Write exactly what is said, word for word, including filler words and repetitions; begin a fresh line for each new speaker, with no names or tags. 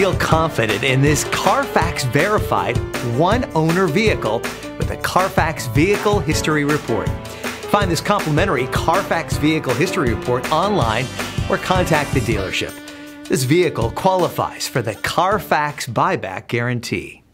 feel confident in this Carfax verified one-owner vehicle with a Carfax Vehicle History Report. Find this complimentary Carfax Vehicle History Report online or contact the dealership. This vehicle qualifies for the Carfax Buyback Guarantee.